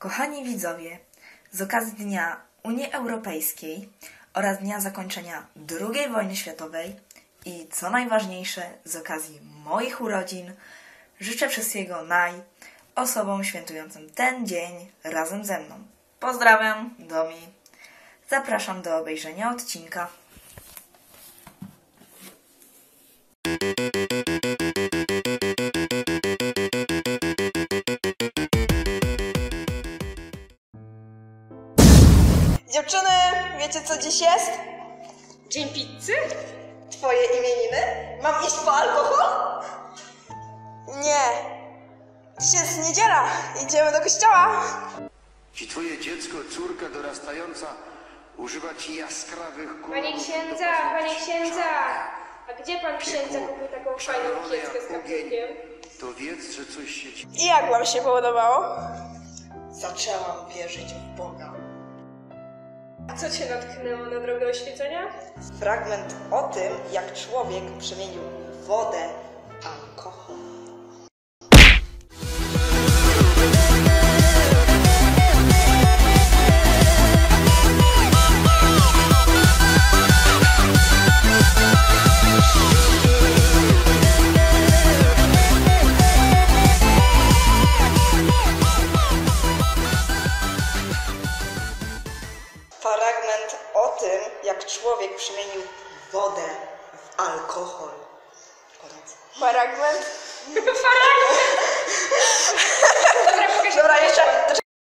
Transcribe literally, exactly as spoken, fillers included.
Kochani widzowie, z okazji Dnia Unii Europejskiej oraz Dnia Zakończenia drugiej wojny światowej i co najważniejsze z okazji moich urodzin życzę wszystkiego naj osobom świętującym ten dzień razem ze mną. Pozdrawiam, Domi. Zapraszam do obejrzenia odcinka. Dziewczyny, wiecie co dziś jest? Dzień pizzy? Twoje imieniny? Mam iść po alkohol? Nie. Dziś jest niedziela. Idziemy do kościoła. Czy twoje dziecko, córka dorastająca używa ci jaskrawych kolorów? Panie księdza, panie księdza! A gdzie pan księdza kupił taką fajną kieckę z kapustkiem? To wiedz, że coś się ci... I jak wam się podobało? Zaczęłam wierzyć w Boga. A co cię natknęło na drogę oświecenia? Fragment o tym, jak człowiek przemienił wodę w alkohol. Fragment o tym, jak człowiek przemienił wodę w alkohol. Koniec. Fragment? Fragment! Dobra, pokaż. Dobra, jeszcze.